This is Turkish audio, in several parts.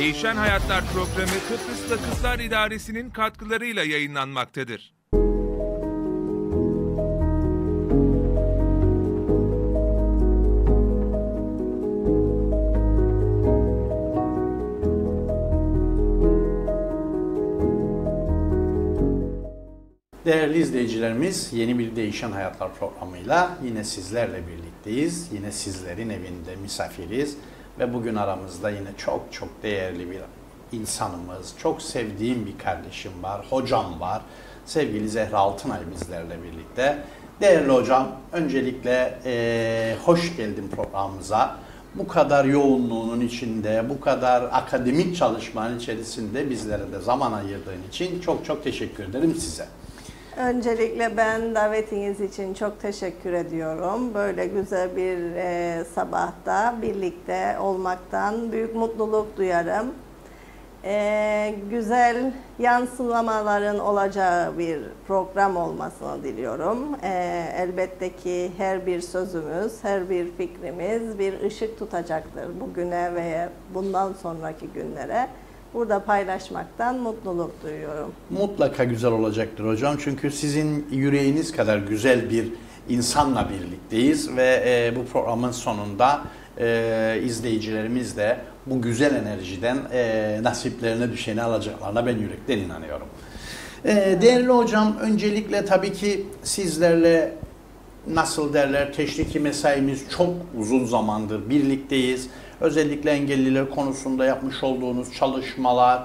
Değişen Hayatlar programı Kıbrıs'ta Kızlar İdaresi'nin katkılarıyla yayınlanmaktadır. Değerli izleyicilerimiz, yeni bir Değişen Hayatlar programıyla yine sizlerle birlikteyiz. Yine sizlerin evinde misafiriz ve bugün aramızda yine çok değerli bir insanımız, çok sevdiğim bir kardeşim var, hocam var. Sevgili Zehra Altınay bizlerle birlikte. Değerli hocam, öncelikle hoş geldin programımıza. Bu kadar yoğunluğunun içinde, bu kadar akademik çalışmanın içerisinde bizlere de zaman ayırdığın için çok teşekkür ederim size. Öncelikle ben davetiniz için çok teşekkür ediyorum. Böyle güzel bir sabahta birlikte olmaktan büyük mutluluk duyarım. Güzel yansımaların olacağı bir program olmasını diliyorum. Elbette ki her bir sözümüz, her bir fikrimiz bir ışık tutacaktır bugüne ve bundan sonraki günlere. Burada paylaşmaktan mutluluk duyuyorum. Mutlaka güzel olacaktır hocam. Çünkü sizin yüreğiniz kadar güzel bir insanla birlikteyiz ve bu programın sonunda izleyicilerimiz de bu güzel enerjiden nasiplerine düşeni alacaklarına ben yürekten inanıyorum. Değerli hocam, öncelikle tabii ki sizlerle nasıl derler, teşriki mesaimiz çok uzun zamandır birlikteyiz. Özellikle engelliler konusunda yapmış olduğunuz çalışmalar,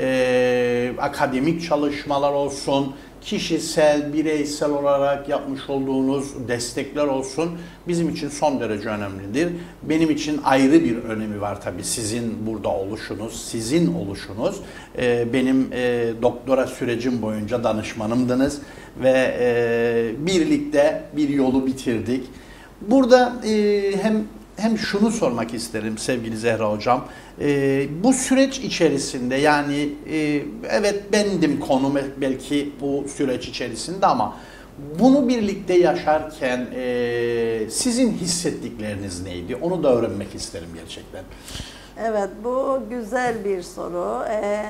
akademik çalışmalar olsun, kişisel, bireysel olarak yapmış olduğunuz destekler olsun bizim için son derece önemlidir. Benim için ayrı bir önemi var tabii sizin burada oluşunuz, sizin oluşunuz. Benim doktora sürecim boyunca danışmanımdınız ve birlikte bir yolu bitirdik. Burada hem şunu sormak isterim sevgili Zehra hocam. Bu süreç içerisinde yani evet bendim konum belki bu süreç içerisinde ama bunu birlikte yaşarken sizin hissettikleriniz neydi? Onu da öğrenmek isterim gerçekten. Evet, bu güzel bir soru.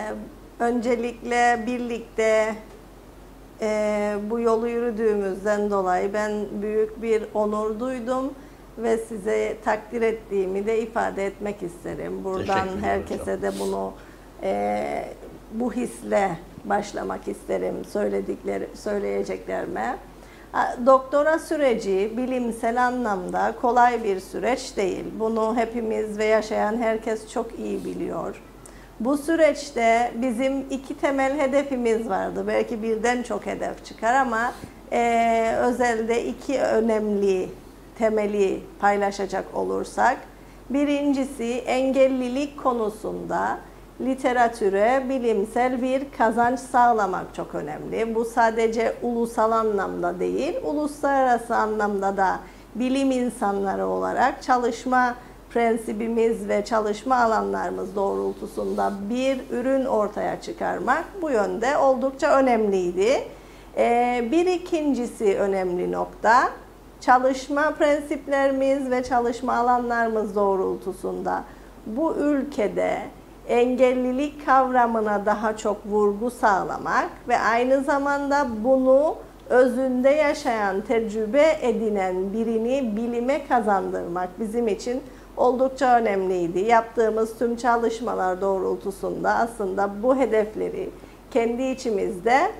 Öncelikle birlikte bu yolu yürüdüğümüzden dolayı ben büyük bir onur duydum. Ve size takdir ettiğimi de ifade etmek isterim. Buradan herkese hocam de bunu bu hisle başlamak isterim söyleyeceklerime. Doktora süreci bilimsel anlamda kolay bir süreç değil. Bunu hepimiz ve yaşayan herkes çok iyi biliyor. Bu süreçte bizim iki temel hedefimiz vardı. Belki birden çok hedef çıkar ama özelde iki önemli temeli paylaşacak olursak, birincisi engellilik konusunda literatüre bilimsel bir kazanç sağlamak çok önemli. Bu sadece ulusal anlamda değil, uluslararası anlamda da bilim insanları olarak çalışma prensibimiz ve çalışma alanlarımız doğrultusunda bir ürün ortaya çıkarmak bu yönde oldukça önemliydi. Bir ikincisi önemli nokta, çalışma prensiplerimiz ve çalışma alanlarımız doğrultusunda bu ülkede engellilik kavramına daha çok vurgu sağlamak ve aynı zamanda bunu özünde yaşayan, tecrübe edinen birini bilime kazandırmak bizim için oldukça önemliydi. Yaptığımız tüm çalışmalar doğrultusunda aslında bu hedefleri kendi içimizde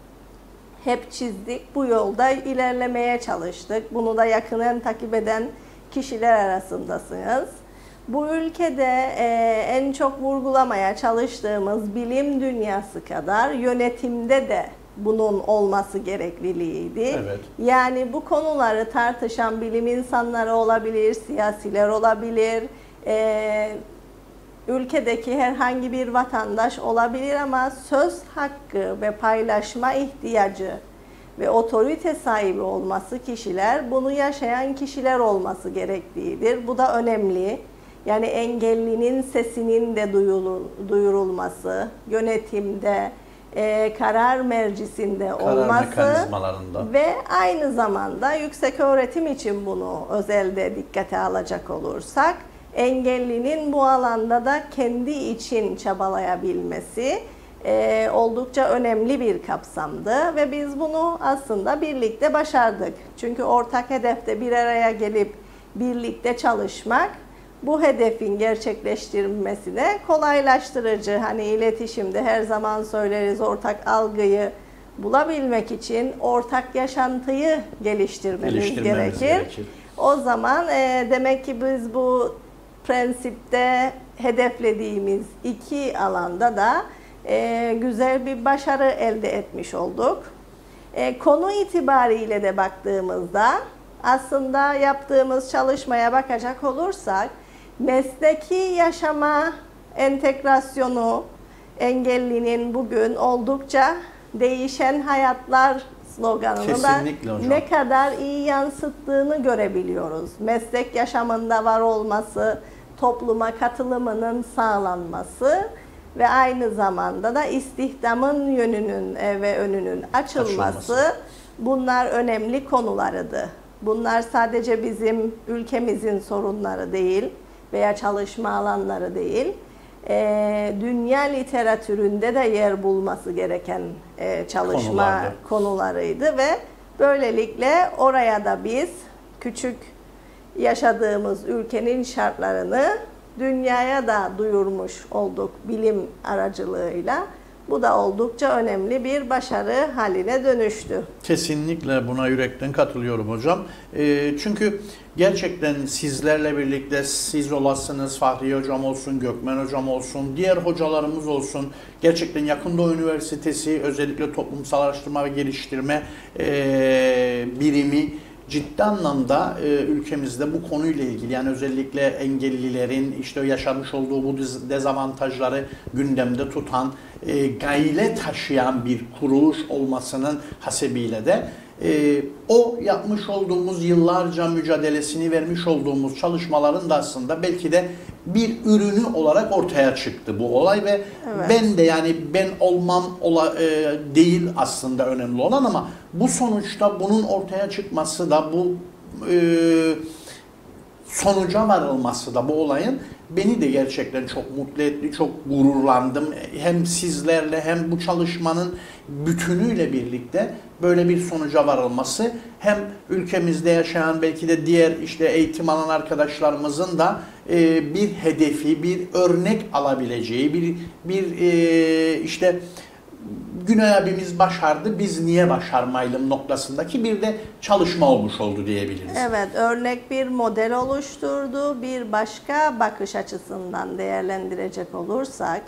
hep çizdik. Bu yolda ilerlemeye çalıştık. Bunu da yakından takip eden kişiler arasındasınız. Bu ülkede en çok vurgulamaya çalıştığımız bilim dünyası kadar yönetimde de bunun olması gerekliliğiydi. Evet. Yani bu konuları tartışan bilim insanları olabilir, siyasiler olabilir, ülkedeki herhangi bir vatandaş olabilir ama söz hakkı ve paylaşma ihtiyacı ve otorite sahibi olması kişiler, bunu yaşayan kişiler olması gerektiğidir. Bu da önemli. Yani engellinin sesinin de duyurulması, yönetimde, karar mercisinde olması ve aynı zamanda yüksek öğretim için bunu özelde dikkate alacak olursak, engellinin bu alanda da kendi için çabalayabilmesi oldukça önemli bir kapsamdı ve biz bunu aslında birlikte başardık. Çünkü ortak hedefte bir araya gelip birlikte çalışmak bu hedefin gerçekleştirilmesine kolaylaştırıcı. Hani iletişimde her zaman söyleriz, ortak algıyı bulabilmek için ortak yaşantıyı geliştirmemiz gerekir. O zaman demek ki biz bu prensipte hedeflediğimiz iki alanda da güzel bir başarı elde etmiş olduk. Konu itibariyle de baktığımızda aslında yaptığımız çalışmaya bakacak olursak mesleki yaşama entegrasyonu engellinin bugün oldukça değişen hayatlar sloganını da ne kadar iyi yansıttığını görebiliyoruz. Meslek yaşamında var olması, topluma katılımının sağlanması ve aynı zamanda da istihdamın yönünün ve önünün açılması bunlar önemli konularıydı. Bunlar sadece bizim ülkemizin sorunları değil veya çalışma alanları değil. Dünya literatüründe de yer bulması gereken çalışma konularıydı ve böylelikle oraya da biz küçük yaşadığımız ülkenin şartlarını dünyaya da duyurmuş olduk bilim aracılığıyla. Bu da oldukça önemli bir başarı haline dönüştü. Kesinlikle buna yürekten katılıyorum hocam. Çünkü gerçekten sizlerle birlikte siz olasınız, Fahriye hocam olsun, Gökmen hocam olsun, diğer hocalarımız olsun. Gerçekten Yakın Doğu Üniversitesi özellikle toplumsal araştırma ve geliştirme birimi ciddi anlamda ülkemizde bu konuyla ilgili, yani özellikle engellilerin işte yaşamış olduğu bu dezavantajları gündemde tutan, gayle taşıyan bir kuruluş olmasının hasebiyle de o yapmış olduğumuz yıllarca mücadelesini vermiş olduğumuz çalışmaların da aslında belki de bir ürünü olarak ortaya çıktı bu olay ve ben de yani ben olmam değil aslında önemli olan, ama bu sonuçta bunun ortaya çıkması da bu sonuca varılması da bu olayın beni de gerçekten çok mutlu etti, çok gururlandım. Hem sizlerle hem bu çalışmanın bütünüyle birlikte böyle bir sonuca varılması, hem ülkemizde yaşayan belki de diğer işte eğitim alan arkadaşlarımızın da bir hedefi, bir örnek alabileceği, işte Güney abimiz başardı, biz niye başarmayalım noktasındaki bir de çalışma olmuş oldu diyebiliriz. Evet, örnek bir model oluşturdu. Bir başka bakış açısından değerlendirecek olursak,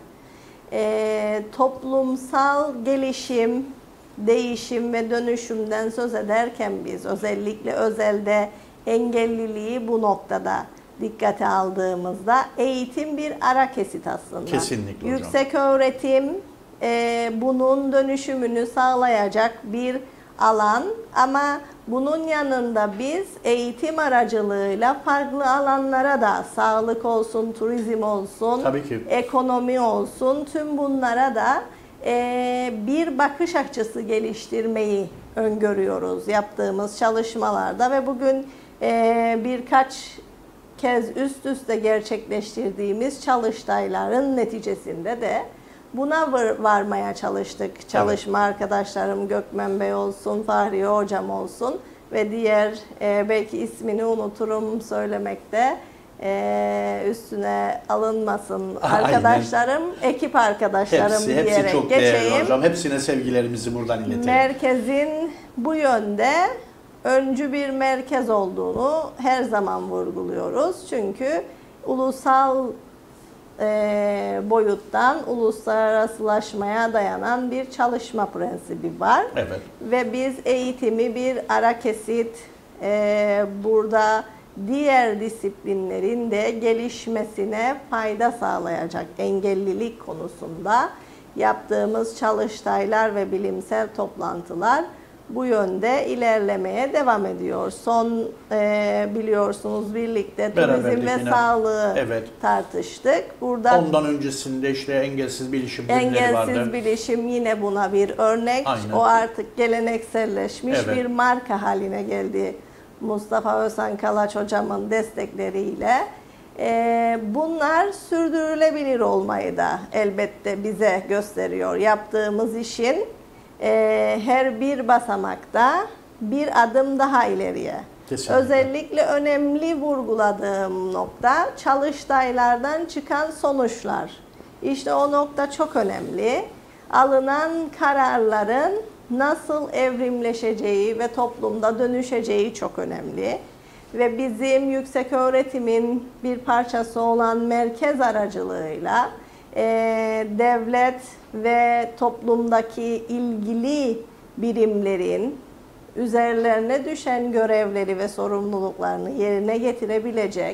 toplumsal gelişim, değişim ve dönüşümden söz ederken biz özellikle özelde engelliliği bu noktada dikkate aldığımızda eğitim bir ara kesit aslında. Kesinlikle hocam. Yüksek öğretim bunun dönüşümünü sağlayacak bir alan, ama bunun yanında biz eğitim aracılığıyla farklı alanlara da, sağlık olsun, turizm olsun, ekonomi olsun, tüm bunlara da bir bakış açısı geliştirmeyi öngörüyoruz yaptığımız çalışmalarda ve bugün birkaç kez üst üste gerçekleştirdiğimiz çalıştayların neticesinde de buna varmaya çalıştık. Çalışma arkadaşlarım Gökmen Bey olsun, Fahriye hocam olsun ve diğer belki ismini unuturum söylemekte, üstüne alınmasın arkadaşlarım, ekip arkadaşlarım diyerek hepsi çok geçeyim. Değerli hocam. Hepsine sevgilerimizi buradan iletelim. Merkezin bu yönde öncü bir merkez olduğunu her zaman vurguluyoruz. Çünkü ulusal boyuttan uluslararasılaşmaya dayanan bir çalışma prensibi var. Evet. Ve biz eğitimi bir ara kesit, burada diğer disiplinlerin de gelişmesine fayda sağlayacak engellilik konusunda yaptığımız çalıştaylar ve bilimsel toplantılar bu yönde ilerlemeye devam ediyor. Son biliyorsunuz birlikte turizm ve sağlığı tartıştık. Burada ondan öncesinde işte engelsiz bilişim ürünleri vardı. Engelsiz bilişim yine buna bir örnek. Aynen. O artık gelenekselleşmiş bir marka haline geldi. Mustafa Özhan Kalaç hocamın destekleriyle. Bunlar sürdürülebilir olmayı da elbette bize gösteriyor. Yaptığımız işin her bir basamakta bir adım daha ileriye. Kesinlikle. Özellikle önemli vurguladığım nokta çalıştaylardan çıkan sonuçlar. İşte o nokta çok önemli. Alınan kararların nasıl evrimleşeceği ve toplumda dönüşeceği çok önemli. Ve bizim yükseköğretimin bir parçası olan merkez aracılığıyla devlet ve toplumdaki ilgili birimlerin üzerlerine düşen görevleri ve sorumluluklarını yerine getirebilecek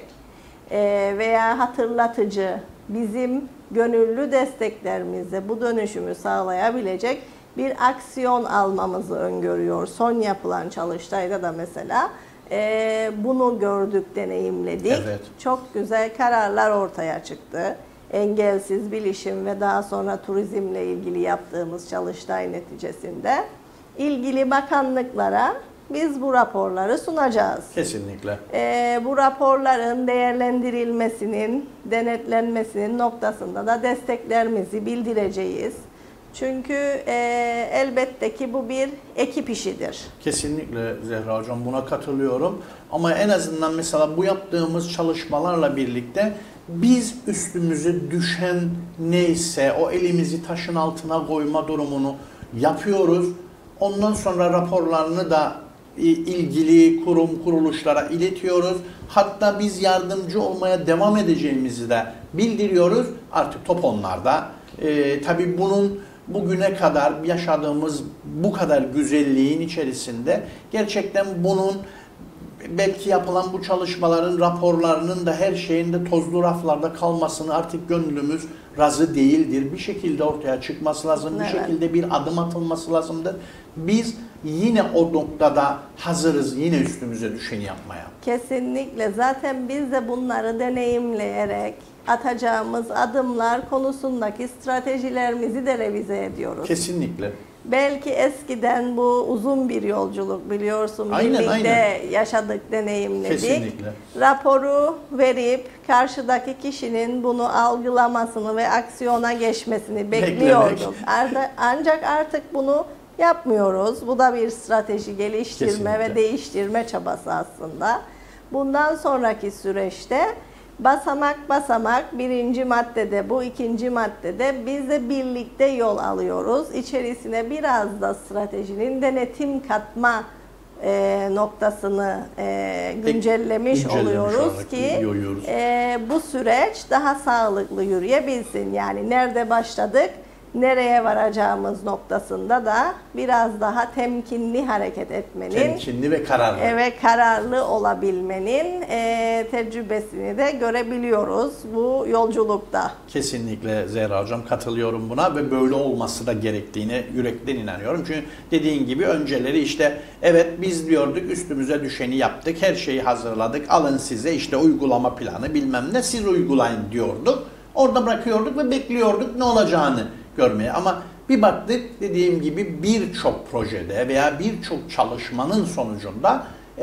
veya hatırlatıcı, bizim gönüllü desteklerimizle bu dönüşümü sağlayabilecek bir aksiyon almamızı öngörüyor. Son yapılan çalıştayda da mesela bunu gördük, deneyimledik. Evet. Çok güzel kararlar ortaya çıktı. Engelsiz bilişim ve daha sonra turizmle ilgili yaptığımız çalıştay neticesinde ilgili bakanlıklara biz bu raporları sunacağız. Kesinlikle. Bu raporların değerlendirilmesinin, denetlenmesinin noktasında da desteklerimizi bildireceğiz. Çünkü elbette ki bu bir ekip işidir. Kesinlikle Zehra Hocam, buna katılıyorum. Ama en azından mesela bu yaptığımız çalışmalarla birlikte biz üstümüze düşen neyse o elimizi taşın altına koyma durumunu yapıyoruz. Ondan sonra raporlarını da ilgili kurum, kuruluşlara iletiyoruz. Hatta biz yardımcı olmaya devam edeceğimizi de bildiriyoruz. Artık top onlarda. Tabii bunun bugüne kadar yaşadığımız bu kadar güzelliğin içerisinde gerçekten bunun belki yapılan bu çalışmaların raporlarının da her şeyin de tozlu raflarda kalmasını artık gönlümüz razı değildir. Bir şekilde ortaya çıkması lazım. Evet. Bir şekilde bir adım atılması lazımdır. Biz yine o noktada hazırız. Yine üstümüze düşeni yapmaya. Kesinlikle. Zaten biz de bunları deneyimleyerek atacağımız adımlar konusundaki stratejilerimizi de revize ediyoruz. Kesinlikle. Belki eskiden bu uzun bir yolculuk, biliyorsun. Aynen, Birlikte yaşadık, deneyimledik. Kesinlikle. Raporu verip karşıdaki kişinin bunu algılamasını ve aksiyona geçmesini bekliyorduk. Ancak artık bunu yapmıyoruz. Bu da bir strateji geliştirme Kesinlikle. ve değiştirme çabası aslında. Bundan sonraki süreçte basamak basamak, birinci maddede, bu ikinci maddede biz de birlikte yol alıyoruz. İçerisine biraz da stratejinin denetim katma noktasını güncellemiş oluyoruz ki bu süreç daha sağlıklı yürüyebilsin. Yani nerede başladık, nereye varacağımız noktasında da biraz daha temkinli hareket etmenin, temkinli ve kararlı. ve kararlı olabilmenin tecrübesini de görebiliyoruz bu yolculukta. Kesinlikle Zehra Hocam, katılıyorum buna ve böyle olması da gerektiğine yürekten inanıyorum. Çünkü dediğin gibi önceleri işte evet biz diyorduk, üstümüze düşeni yaptık, her şeyi hazırladık, alın size işte uygulama planı bilmem ne, siz uygulayın diyorduk. Orada bırakıyorduk ve bekliyorduk ne olacağını görmeye. Ama bir baktık, dediğim gibi birçok projede veya birçok çalışmanın sonucunda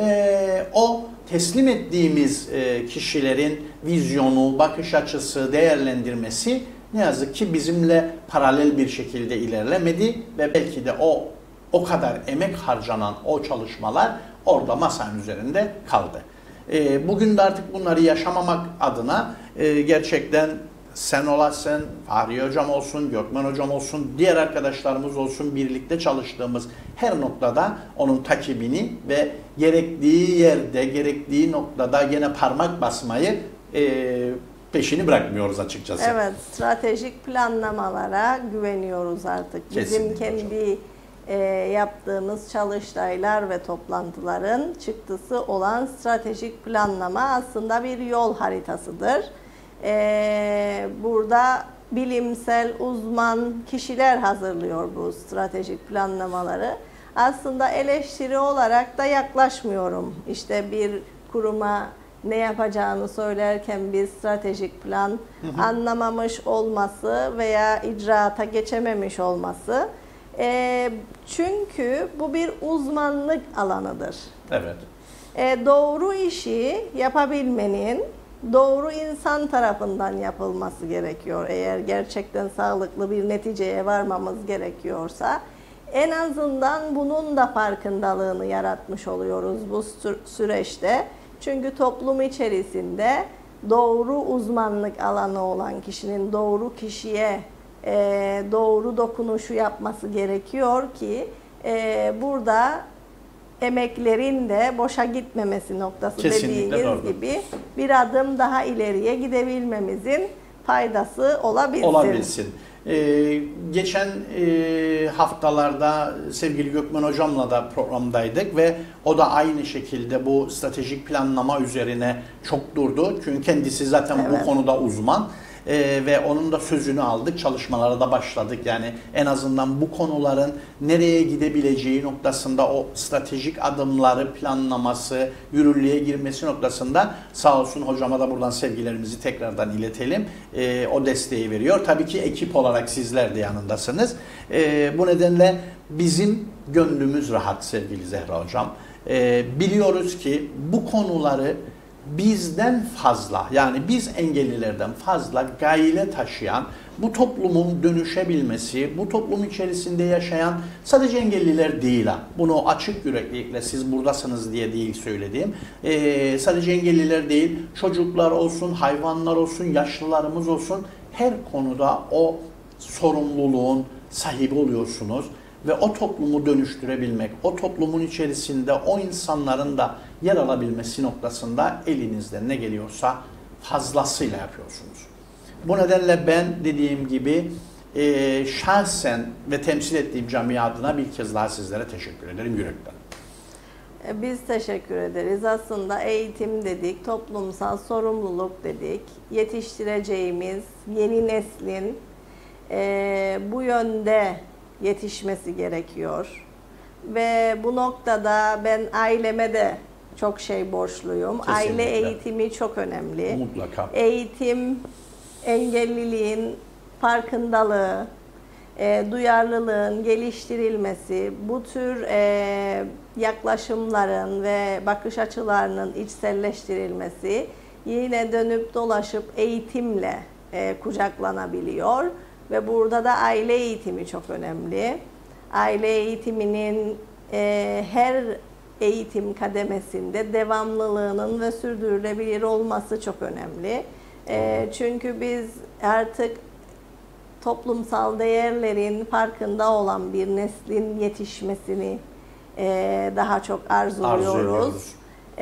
o teslim ettiğimiz kişilerin vizyonu, bakış açısı, değerlendirmesi ne yazık ki bizimle paralel bir şekilde ilerlemedi ve belki de o kadar emek harcanan o çalışmalar orada masanın üzerinde kaldı. Bugün de artık bunları yaşamamak adına gerçekten sen olasın, Fahriye Hocam olsun, Gökmen Hocam olsun, diğer arkadaşlarımız olsun, birlikte çalıştığımız her noktada onun takibini ve gerektiği yerde, gerektiği noktada gene parmak basmayı peşini bırakmıyoruz açıkçası. Evet, stratejik planlamalara güveniyoruz artık. Bizim Kesinlikle kendi yaptığımız çalıştaylar ve toplantıların çıktısı olan stratejik planlama aslında bir yol haritasıdır. Burada bilimsel uzman kişiler hazırlıyor bu stratejik planlamaları. Aslında eleştiri olarak da yaklaşmıyorum. İşte bir kuruma ne yapacağını söylerken bir stratejik plan anlamamış olması veya icraata geçememiş olması. Çünkü bu bir uzmanlık alanıdır. Evet. Doğru işi yapabilmenin doğru insan tarafından yapılması gerekiyor. Eğer gerçekten sağlıklı bir neticeye varmamız gerekiyorsa, en azından bunun da farkındalığını yaratmış oluyoruz bu süreçte. Çünkü toplum içerisinde doğru uzmanlık alanı olan kişinin doğru kişiye doğru dokunuşu yapması gerekiyor ki burada emeklerin de boşa gitmemesi noktası, kesinlikle dediğiniz doğru gibi bir adım daha ileriye gidebilmemizin faydası olabilsin. Olabilsin. Geçen haftalarda sevgili Gökmen Hocam'la da programdaydık ve o da aynı şekilde bu stratejik planlama üzerine çok durdu. Çünkü kendisi zaten evet, bu konuda uzman. Ve onun da sözünü aldık, çalışmalara da başladık. Yani en azından bu konuların nereye gidebileceği noktasında o stratejik adımları planlaması, yürürlüğe girmesi noktasında sağ olsun hocama da buradan sevgilerimizi tekrardan iletelim. O desteği veriyor. Tabii ki ekip olarak sizler de yanındasınız. Bu nedenle bizim gönlümüz rahat sevgili Zehra Hocam. Biliyoruz ki bu konuları bizden fazla, yani biz engellilerden fazla gayle taşıyan, bu toplumun dönüşebilmesi, bu toplum içerisinde yaşayan sadece engelliler değil ha. Bunu açık yüreklilikle siz buradasınız diye değil söylediğim. Sadece engelliler değil, çocuklar olsun, hayvanlar olsun, yaşlılarımız olsun, her konuda o sorumluluğun sahibi oluyorsunuz. Ve o toplumu dönüştürebilmek, o toplumun içerisinde o insanların da yer alabilmesi noktasında elinizden ne geliyorsa fazlasıyla yapıyorsunuz. Bu nedenle ben dediğim gibi şahsen ve temsil ettiğim camia adına bir kez daha sizlere teşekkür ederim yürekten. Biz teşekkür ederiz. Aslında eğitim dedik, toplumsal sorumluluk dedik. Yetiştireceğimiz yeni neslin bu yönde yetişmesi gerekiyor. Ve bu noktada ben aileme de çok şey borçluyum. Kesinlikle. Aile eğitimi çok önemli. Mutlaka. Eğitim, engelliliğin farkındalığı, duyarlılığın geliştirilmesi, bu tür yaklaşımların ve bakış açılarının içselleştirilmesi yine dönüp dolaşıp eğitimle kucaklanabiliyor. Ve burada da aile eğitimi çok önemli. Aile eğitiminin her eğitim kademesinde devamlılığının ve sürdürülebilir olması çok önemli. Çünkü biz artık toplumsal değerlerin farkında olan bir neslin yetişmesini daha çok arzuluyoruz.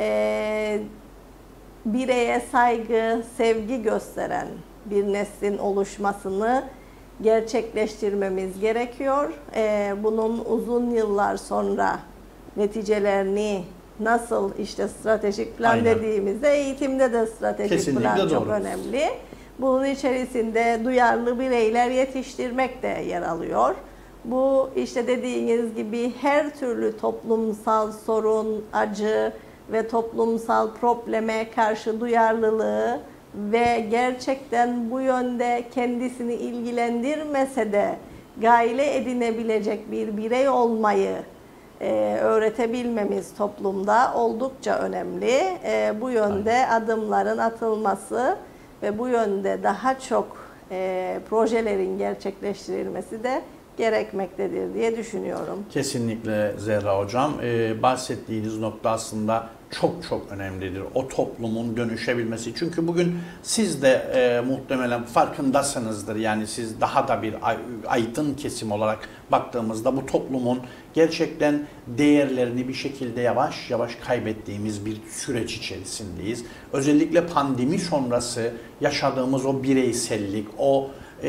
Bireye saygı, sevgi gösteren bir neslin oluşmasını gerçekleştirmemiz gerekiyor. Bunun uzun yıllar sonra neticelerini nasıl işte stratejik plan aynen, dediğimizde eğitimde de stratejik kesinlikle plan doğru, çok önemli. Bunun içerisinde duyarlı bireyler yetiştirmek de yer alıyor. Bu işte dediğiniz gibi her türlü toplumsal sorun, acı ve toplumsal probleme karşı duyarlılığı ve gerçekten bu yönde kendisini ilgilendirmese de gayle edinebilecek bir birey olmayı öğretebilmemiz toplumda oldukça önemli. Bu yönde adımların atılması ve bu yönde daha çok projelerin gerçekleştirilmesi de gerekmektedir diye düşünüyorum. Kesinlikle Zehra Hocam. Bahsettiğiniz nokta aslında çok önemlidir. O toplumun dönüşebilmesi. Çünkü bugün siz de muhtemelen farkındasınızdır. Yani siz daha da bir aydın kesim olarak baktığımızda bu toplumun gerçekten değerlerini bir şekilde yavaş yavaş kaybettiğimiz bir süreç içerisindeyiz. Özellikle pandemi sonrası yaşadığımız o bireysellik, o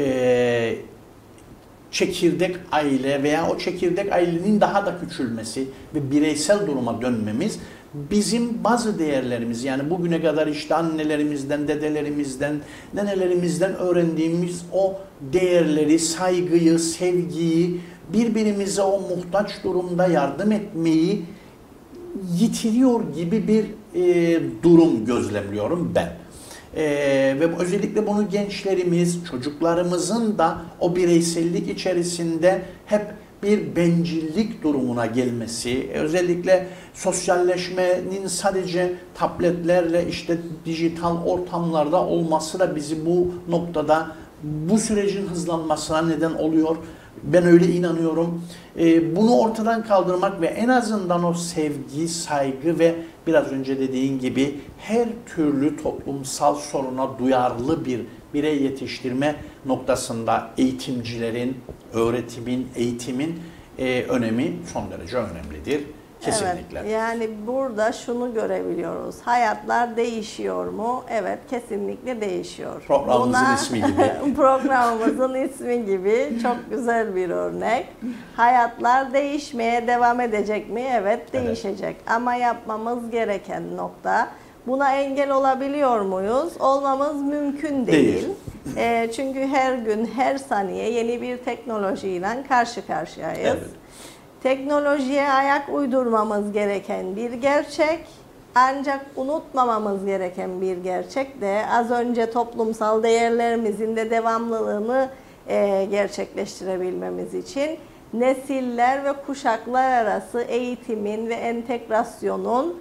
çekirdek aile veya o çekirdek ailenin daha da küçülmesi ve bireysel duruma dönmemiz bizim bazı değerlerimiz, yani bugüne kadar işte annelerimizden, dedelerimizden, nenelerimizden öğrendiğimiz o değerleri, saygıyı, sevgiyi, birbirimize o muhtaç durumda yardım etmeyi yitiriyor gibi bir durum gözlemliyorum ben. Ve özellikle bunu gençlerimiz, çocuklarımızın da o bireysellik içerisinde hep bir bencillik durumuna gelmesi, özellikle sosyalleşmenin sadece tabletlerle işte dijital ortamlarda olması da bizi bu noktada bu sürecin hızlanmasına neden oluyor. Ben öyle inanıyorum. Bunu ortadan kaldırmak ve en azından o sevgi, saygı ve biraz önce dediğin gibi her türlü toplumsal soruna duyarlı bir birey yetiştirme noktasında eğitimcilerin, öğretimin, eğitimin önemi son derece önemlidir. Kesinlikle. Evet, yani burada şunu görebiliyoruz. Hayatlar değişiyor mu? Evet, kesinlikle değişiyor. Programımızın ismi gibi. Programımızın ismi gibi çok güzel bir örnek. Hayatlar değişmeye devam edecek mi? Evet, değişecek. Evet. Ama yapmamız gereken nokta, buna engel olabiliyor muyuz? Olmamız mümkün değil. Çünkü her gün, her saniye yeni bir teknolojiyle karşı karşıyayız. Evet. Teknolojiye ayak uydurmamız gereken bir gerçek, ancak unutmamamız gereken bir gerçek de az önce toplumsal değerlerimizin de devamlılığını gerçekleştirebilmemiz için nesiller ve kuşaklar arası eğitimin ve entegrasyonun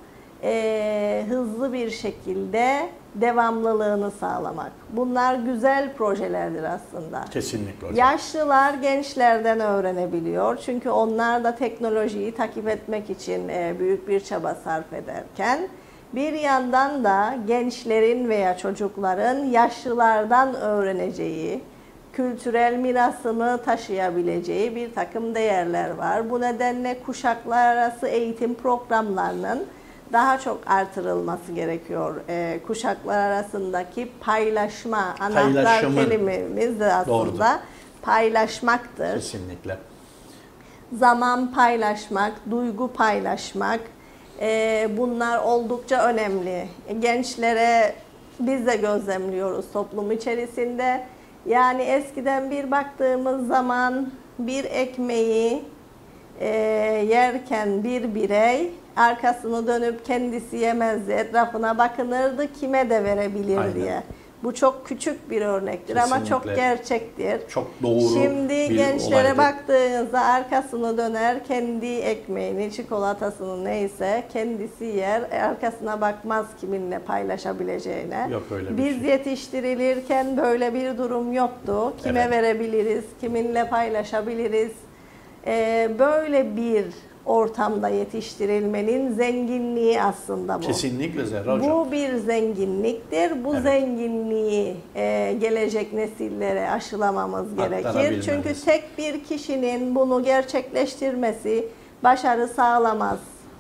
hızlı bir şekilde devamlılığını sağlamak. Bunlar güzel projelerdir aslında. Kesinlikle hocam. Yaşlılar gençlerden öğrenebiliyor. Çünkü onlar da teknolojiyi takip etmek için büyük bir çaba sarf ederken, bir yandan da gençlerin veya çocukların yaşlılardan öğreneceği, kültürel mirasını taşıyabileceği bir takım değerler var. Bu nedenle kuşaklar arası eğitim programlarının daha çok artırılması gerekiyor. Kuşaklar arasındaki paylaşma, anahtar kelimemiz de aslında doğrudur. Paylaşmaktır. Kesinlikle. Zaman paylaşmak, duygu paylaşmak, bunlar oldukça önemli. Gençlere biz de gözlemliyoruz toplum içerisinde. Yani eskiden bir baktığımız zaman bir ekmeği yerken bir birey arkasını dönüp kendisi yemezdi, etrafına bakınırdı kime de verebilir Aynen. diye. Bu çok küçük bir örnektir Kesinlikle. Ama çok gerçektir. Çok doğru. Şimdi gençlere baktığınızda arkasını döner, kendi ekmeğini, çikolatasını neyse kendisi yer, arkasına bakmaz kiminle paylaşabileceğine. Yok öyle bir Biz şey. Yetiştirilirken böyle bir durum yoktu. Kime evet. verebiliriz, kiminle paylaşabiliriz. Böyle bir ortamda yetiştirilmenin zenginliği aslında bu. Kesinlikle Zehra Hocam. Bu bir zenginliktir. Bu evet. zenginliği gelecek nesillere aşılamamız gerekir. Çünkü tek bir kişinin bunu gerçekleştirmesi başarı sağlamaz.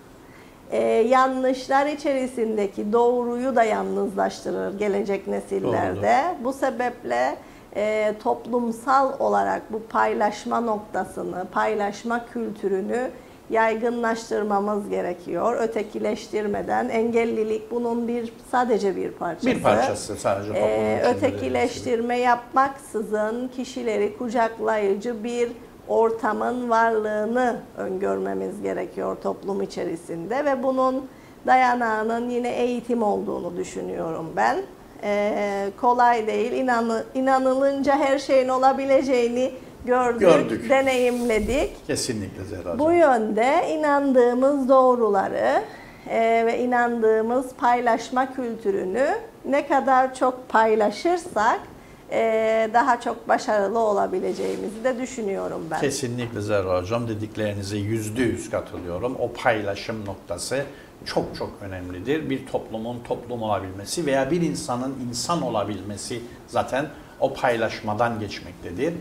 Yanlışlar içerisindeki doğruyu da yalnızlaştırır gelecek nesillerde. Doğrudur. Bu sebeple toplumsal olarak bu paylaşma noktasını, paylaşma kültürünü yaygınlaştırmamız gerekiyor. Ötekileştirmeden, engellilik bunun sadece bir parçası. Bir parçası sadece toplumun ötekileştirme yapmaksızın kişileri kucaklayıcı bir ortamın varlığını öngörmemiz gerekiyor toplum içerisinde ve bunun dayanağının yine eğitim olduğunu düşünüyorum ben. Kolay değil. İnanılınca her şeyin olabileceğini gördük, deneyimledik. Kesinlikle Zehra Hocam. Bu yönde inandığımız doğruları ve inandığımız paylaşma kültürünü ne kadar çok paylaşırsak daha çok başarılı olabileceğimizi de düşünüyorum ben. Kesinlikle Zehra Hocam, dediklerinize %100 katılıyorum. O paylaşım noktası çok çok önemlidir. Bir toplumun toplum olabilmesi veya bir insanın insan olabilmesi zaten o paylaşmadan geçmektedir.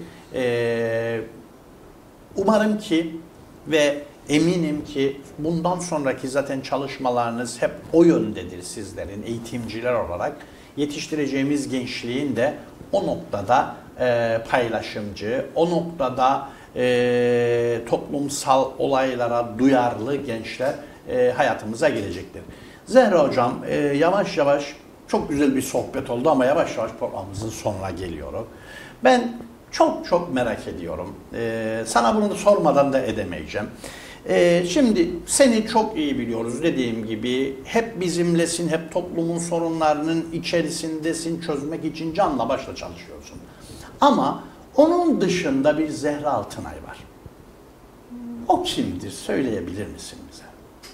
Umarım ki ve eminim ki bundan sonraki zaten çalışmalarınız hep o yöndedir sizlerin eğitimciler olarak. Yetiştireceğimiz gençliğin de o noktada paylaşımcı, o noktada toplumsal olaylara duyarlı gençler hayatımıza gelecektir. Zehra Hocam, yavaş yavaş çok güzel bir sohbet oldu ama yavaş yavaş programımızın sonuna geliyorum. Ben çok merak ediyorum. Sana bunu da sormadan da edemeyeceğim. Şimdi seni çok iyi biliyoruz, dediğim gibi hep bizimlesin, hep toplumun sorunlarının içerisindesin, çözmek için canla başla çalışıyorsun. Ama onun dışında bir Zehra Altınay var. O kimdir? Söyleyebilir misin bize?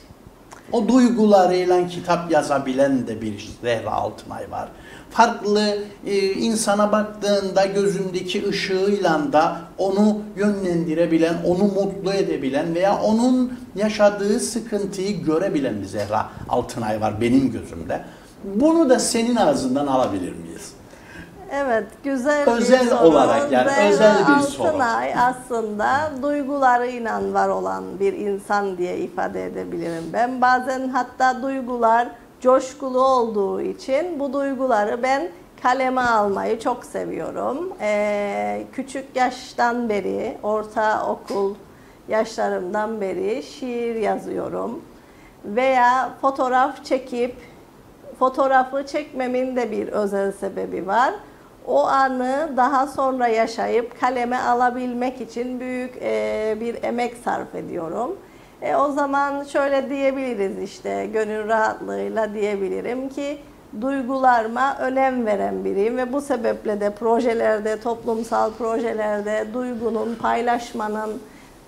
O duygularıyla kitap yazabilen de bir Zehra Altınay var. Farklı insana baktığında gözündeki ışığıyla da onu yönlendirebilen, onu mutlu edebilen veya onun yaşadığı sıkıntıyı görebilen bir Zehra Altınay var benim gözümde. Bunu da senin ağzından alabilir miyiz? Evet, güzel özel bir soru. olarak yani Zehra özel bir soru. Altınay aslında duygularıyla var olan bir insan diye ifade edebilirim ben. Bazen hatta duygular coşkulu olduğu için bu duyguları ben kaleme almayı çok seviyorum. Küçük yaştan beri, ortaokul yaşlarımdan beri şiir yazıyorum. Veya fotoğraf çekip, fotoğrafı çekmemin de bir özel sebebi var. O anı daha sonra yaşayıp kaleme alabilmek için büyük bir emek sarf ediyorum. O zaman şöyle diyebiliriz işte gönül rahatlığıyla diyebilirim ki duygularıma önem veren biriyim ve bu sebeple de projelerde, toplumsal projelerde duygunun, paylaşmanın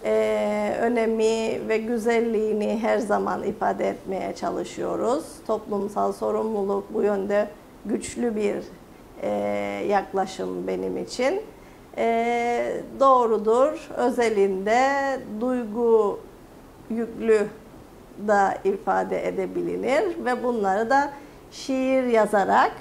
önemi ve güzelliğini her zaman ifade etmeye çalışıyoruz. Toplumsal sorumluluk bu yönde güçlü bir yaklaşım benim için. Doğrudur, özelinde duygu yüklü da ifade edebilir ve bunları da şiir yazarak,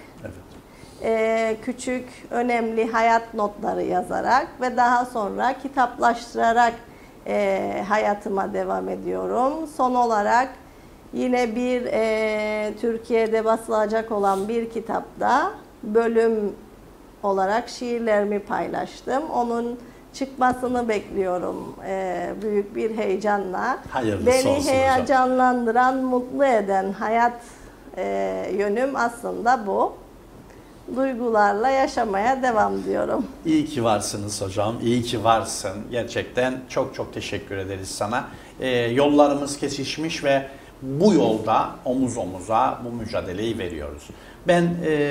küçük, önemli hayat notları yazarak ve daha sonra kitaplaştırarak hayatıma devam ediyorum. Son olarak yine bir Türkiye'de basılacak olan bir kitapta bölüm olarak şiirlerimi paylaştım. Onun çıkmasını bekliyorum büyük bir heyecanla. Hayırlısı Beni olsun heyecanlandıran, mutlu eden hayat yönüm aslında bu. Duygularla yaşamaya devam diyorum. İyi ki varsınız hocam, iyi ki varsın. Gerçekten çok çok teşekkür ederiz sana. Yollarımız kesişmiş ve bu yolda omuz omuza bu mücadeleyi veriyoruz. Ben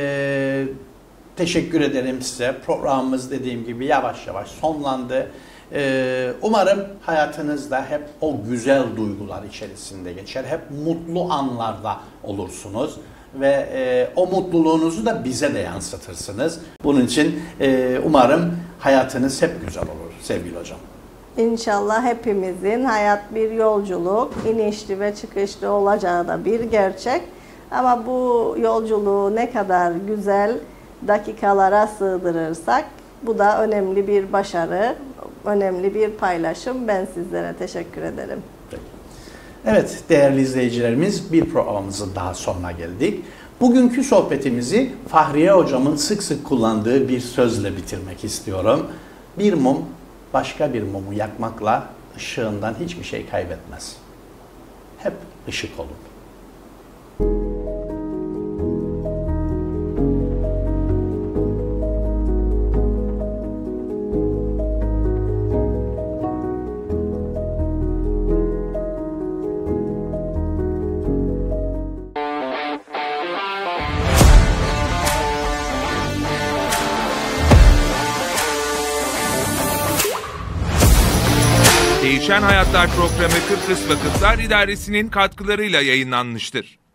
teşekkür ederim size. Programımız dediğim gibi yavaş yavaş sonlandı. Umarım hayatınızda hep o güzel duygular içerisinde geçer. Hep mutlu anlarda olursunuz. Ve o mutluluğunuzu da bize de yansıtırsınız. Bunun için umarım hayatınız hep güzel olur sevgili hocam. İnşallah hepimizin hayat bir yolculuk, inişli ve çıkışlı olacağı da bir gerçek. Ama bu yolculuğu ne kadar güzel dakikalara sığdırırsak bu da önemli bir başarı, önemli bir paylaşım. Ben sizlere teşekkür ederim. Evet değerli izleyicilerimiz, bir programımızın daha sonuna geldik. Bugünkü sohbetimizi Fahriye hocamın sık sık kullandığı bir sözle bitirmek istiyorum. Bir mum başka bir mumu yakmakla ışığından hiçbir şey kaybetmez. Hep ışık olun. Değişen Hayatlar programı Kıbrıs Vakıflar İdaresi'nin katkılarıyla yayınlanmıştır.